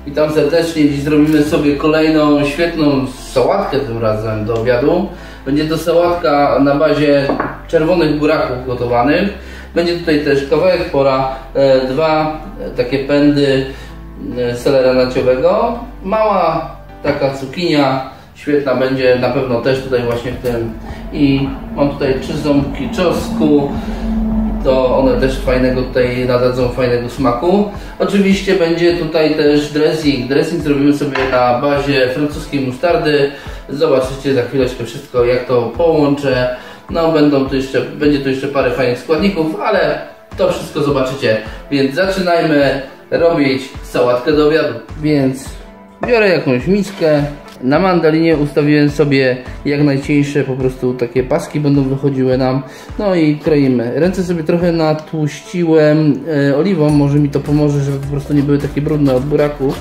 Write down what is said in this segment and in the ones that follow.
Witam serdecznie. Dziś zrobimy sobie kolejną świetną sałatkę tym razem do obiadu. Będzie to sałatka na bazie czerwonych buraków gotowanych. Będzie tutaj też kawałek pora, dwa takie pędy selera naciowego. Mała taka cukinia, świetna będzie na pewno też tutaj właśnie w tym. I mam tutaj 3 ząbki czosnku. To one też fajnego tutaj nadadzą fajnego smaku. Oczywiście będzie tutaj też dressing. Dressing zrobimy sobie na bazie francuskiej musztardy. Zobaczycie za chwileczkę wszystko, jak to połączę. No będzie tu jeszcze parę fajnych składników, ale to wszystko zobaczycie. Więc zaczynajmy robić sałatkę do obiadu. Więc biorę jakąś miskę. Na mandolinie ustawiłem sobie jak najcieńsze po prostu takie paski będą wychodziły nam. No i kroimy. Ręce sobie trochę natłuściłem oliwą, może mi to pomoże, żeby po prostu nie były takie brudne od buraków.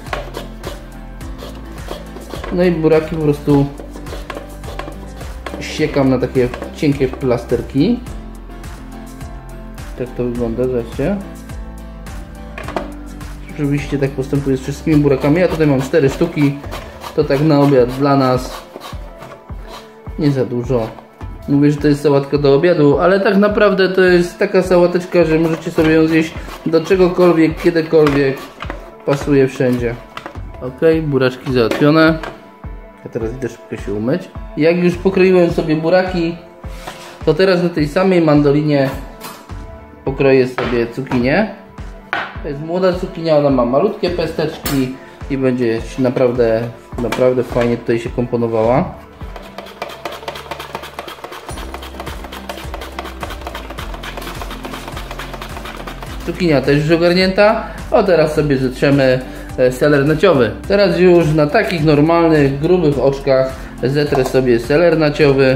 No i buraki po prostu siekam na takie cienkie plasterki. Tak to wygląda, zobaczcie. Oczywiście tak postępuję z wszystkimi burakami. Ja tutaj mam 4 sztuki. To tak na obiad dla nas. Nie za dużo. Mówię, że to jest sałatka do obiadu, ale tak naprawdę to jest taka sałateczka, że możecie sobie ją zjeść do czegokolwiek, kiedykolwiek. Pasuje wszędzie. Ok, buraczki załatwione. Ja teraz idę szybko się umyć. Jak już pokroiłem sobie buraki, to teraz na tej samej mandolinie pokroję sobie cukinię. To jest młoda cukinia, ona ma malutkie pesteczki i będzie naprawdę fajnie tutaj się komponowała. Cukinia też już ogarnięta, a teraz sobie zetrzemy seler naciowy. Teraz już na takich normalnych, grubych oczkach zetrę sobie seler naciowy.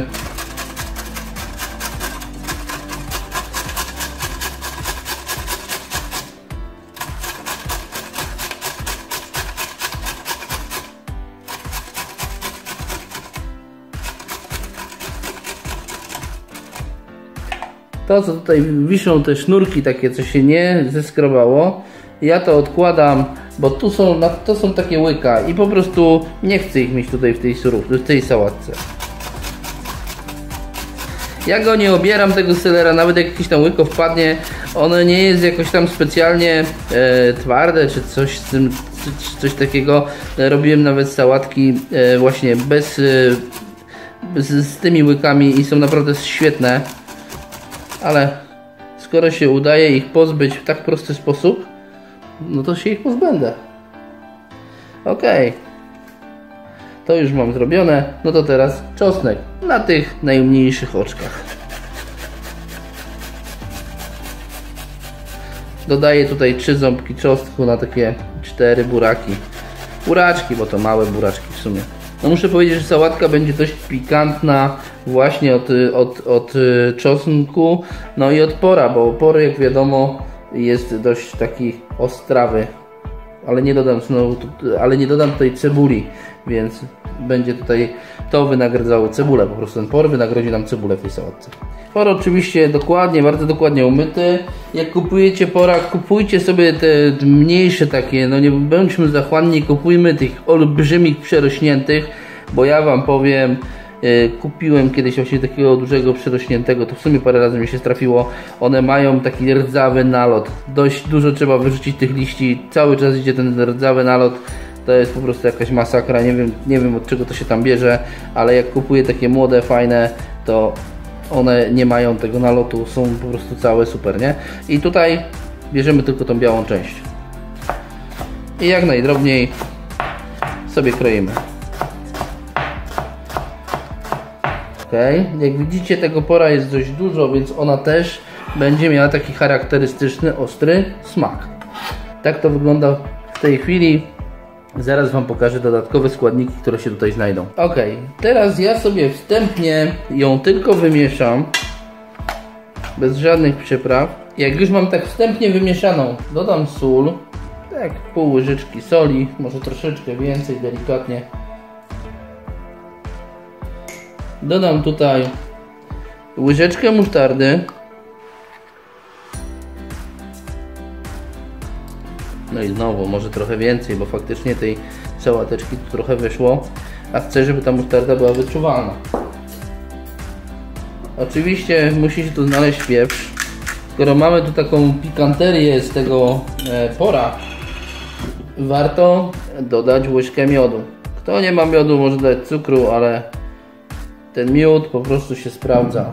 To, co tutaj wiszą, te sznurki takie, co się nie zeskrobało, ja to odkładam, bo to są takie łyka i po prostu nie chcę ich mieć tutaj w tej sałatce. Ja go nie obieram, tego selera, nawet jak jakieś tam łyko wpadnie, ono nie jest jakoś tam specjalnie twarde czy coś z tym, coś takiego. Robiłem nawet sałatki właśnie z tymi łykami i są naprawdę świetne. Ale skoro się udaje ich pozbyć w tak prosty sposób, no to się ich pozbędę. Ok. To już mam zrobione. No to teraz czosnek na tych najmniejszych oczkach. Dodaję tutaj 3 ząbki czosnku na takie 4 buraki. Buraczki, bo to małe buraczki w sumie. No muszę powiedzieć, że sałatka będzie dość pikantna właśnie od czosnku, no i od pora, bo por, jak wiadomo, jest dość taki ostrawy, ale nie dodam tutaj cebuli, więc będzie tutaj to wynagradzało cebulę, po prostu ten por wynagrodzi nam cebulę w tej sałatce. Por oczywiście bardzo dokładnie umyty. Jak kupujecie pora, kupujcie sobie te mniejsze takie, no nie bądźmy zachłanni, kupujmy tych olbrzymich przerośniętych, bo ja wam powiem, kupiłem kiedyś właśnie takiego dużego przerośniętego, to w sumie parę razy mi się trafiło. One mają taki rdzawy nalot, dość dużo trzeba wyrzucić tych liści, cały czas idzie ten rdzawy nalot. To jest po prostu jakaś masakra, nie wiem od czego to się tam bierze, ale jak kupuję takie młode, fajne, to one nie mają tego nalotu, są po prostu całe super, nie? I tutaj bierzemy tylko tą białą część. I jak najdrobniej sobie kroimy. Ok, jak widzicie, tego pora jest dość dużo, więc ona też będzie miała taki charakterystyczny, ostry smak. Tak to wygląda w tej chwili. Zaraz wam pokażę dodatkowe składniki, które się tutaj znajdą. Ok, teraz ja sobie wstępnie ją tylko wymieszam, bez żadnych przypraw. Jak już mam tak wstępnie wymieszaną, dodam sól, tak pół łyżeczki soli, może troszeczkę więcej, delikatnie. Dodam tutaj łyżeczkę musztardy. No i znowu, może trochę więcej, bo faktycznie tej sałateczki tu trochę wyszło, a chcę, żeby ta musztarda była wyczuwalna. Oczywiście musi się tu znaleźć pieprz. Skoro mamy tu taką pikanterię z tego pora, warto dodać łyżkę miodu. Kto nie ma miodu, może dać cukru, ale ten miód po prostu się sprawdza.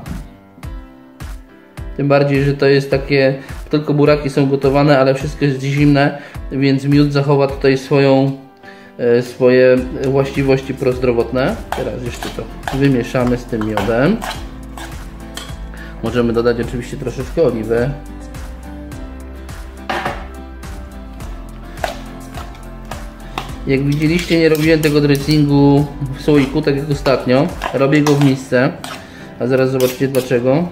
Tym bardziej, że to jest takie, tylko buraki są gotowane, ale wszystko jest zimne, więc miód zachowa tutaj swoje właściwości prozdrowotne. Teraz jeszcze to wymieszamy z tym miodem. Możemy dodać oczywiście troszeczkę oliwy. Jak widzieliście, nie robiłem tego dressingu w słoiku, tak jak ostatnio. Robię go w misce, a zaraz zobaczycie dlaczego.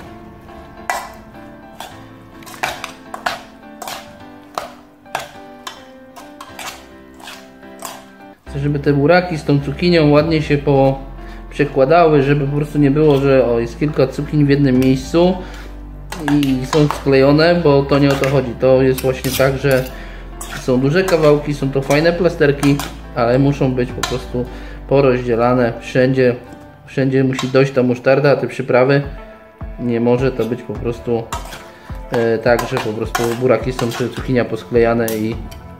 Chcę, żeby te buraki z tą cukinią ładnie się przekładały, żeby po prostu nie było, że jest kilka cukin w jednym miejscu i są sklejone, bo to nie o to chodzi. To jest właśnie tak, że są duże kawałki, są to fajne plasterki, ale muszą być po prostu porozdzielane wszędzie musi dojść ta musztarda, a te przyprawy. Nie może to być po prostu tak, że po prostu buraki są cukinia posklejane i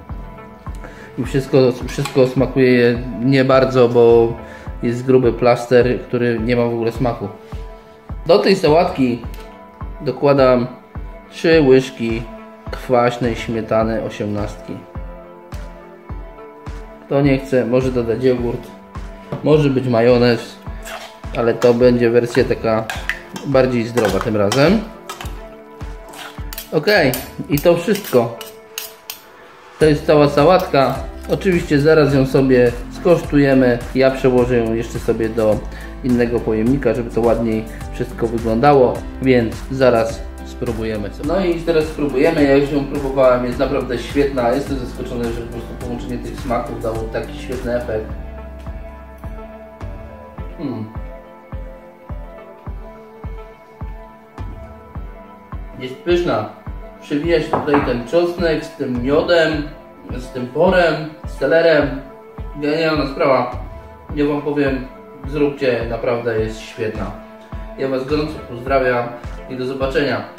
wszystko smakuje nie bardzo, bo jest gruby plaster, który nie ma w ogóle smaku. Do tej sałatki dokładam 3 łyżki kwaśnej śmietany 18. Kto nie chce, może dodać jogurt, może być majonez, ale to będzie wersja taka bardziej zdrowa tym razem. Ok, i to wszystko. To jest cała sałatka. Oczywiście zaraz ją sobie skosztujemy. Ja przełożę ją jeszcze sobie do innego pojemnika, żeby to ładniej wszystko wyglądało, więc zaraz spróbujemy sobie. No i teraz spróbujemy. Ja już ją próbowałem, jest naprawdę świetna. Jestem zaskoczony, że po prostu połączenie tych smaków dało taki świetny efekt. Jest pyszna. Przewija się tutaj ten czosnek z tym miodem, z tym porem, z selerem. Genialna sprawa. Ja wam powiem, zróbcie, naprawdę jest świetna. Ja was gorąco pozdrawiam i do zobaczenia.